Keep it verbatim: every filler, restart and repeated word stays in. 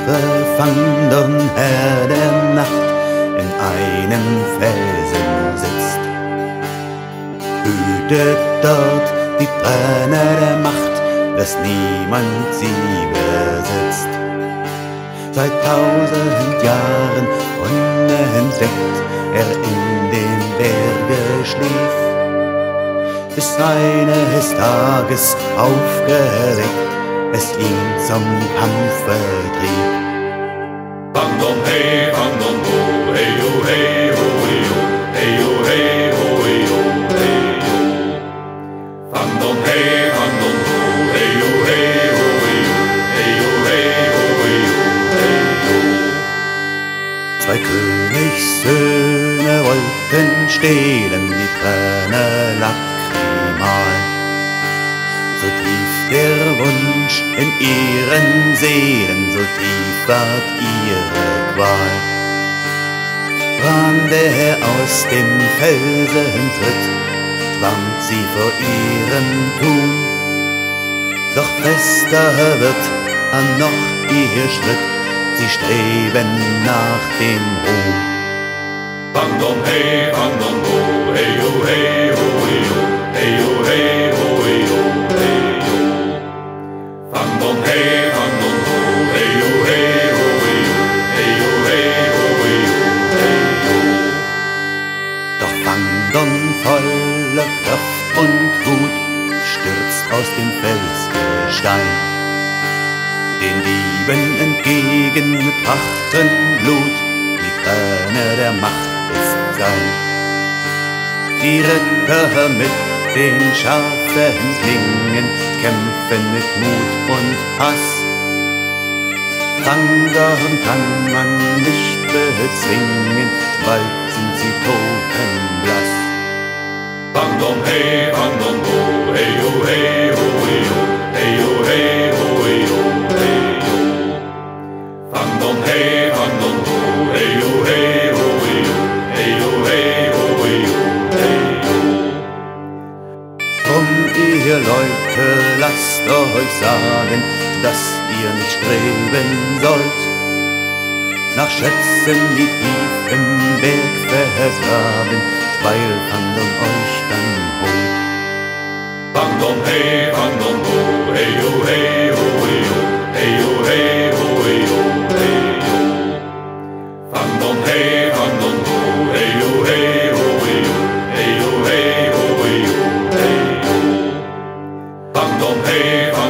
Drache Fangdorn, Herr der Nacht, in einem Felsen sitzt. Hütet dort die Brenner der Macht, dass niemand sie besitzt. Seit tausend Jahren unentdeckt er in dem Berge schlief, bis eines Tages aufgeweckt es ihn zum Kampfe trieb. Fangdorn, hey, Fangdorn, ho, hey, ho, hey, ho, hey, ho, hey, ho, hey, ho, hey, ho, hey, ho. Fangdorn, hey, Fangdorn, ho, hey, ho, hey, ho, hey, ho, hey, ho, hey, ho, hey, ho. Zwei Königssöhne wollten stehlen die Träne lakrimal. So tief der Wunsch in ihren Seelen, so tief ward ihre Qual. Wann der aus dem Felsen tritt, schwankt sie vor ihrem Tun. Doch fester wird an noch ihr Schritt, sie streben nach dem Ruhm. Fangdorn, hey, Fangdorn, ho, hey, ho, hey, ho, hey, ho, hey, ho, hey, ho, hey, ho, hey, ho. Fangdorn, hey, Fangdorn, ho, hey, ho, hey, ho, hey, ho, hey, ho, hey, ho, hey, ho. Doch Fangdorn voller Kraft und Wut stürzt aus dem Felsgestein, den Dieben entgegen mit Drachenblut, die Krone der Macht ist sein. Die Ritter mit den scharfen Klingen kämpfen mit Mut und Hass. Fangdorn kann man nicht bezwingen, bald sind sie totenblass. Fangdorn, hey, Fangdorn, ho, hey, ho, hey, ho, hey, ho, hey, ho, hey, ho, hey, ho, hey, ho. Fangdorn, hey, Fangdorn, ho, hey, ho, hey, ho, hey, ho, hey, ho, hey, ho, hey, ho. Drum, ihr Leute, lasst euch sagen, dass ihr nicht streben sollt nach Schätzen, die tief im Berg vergraben, weil Fangdorn euch dann holt. Fangdorn, hey, Fangdorn, ho, hey, ho, hey, ho, hey, ho, hey, ho, hey, ho, hey, ho. Fangdorn, hey, Fangdorn, ho, hey, ho, hey, ho, hey, ho, hey, ho, hey, ho, hey, ho. Fangdorn, hey,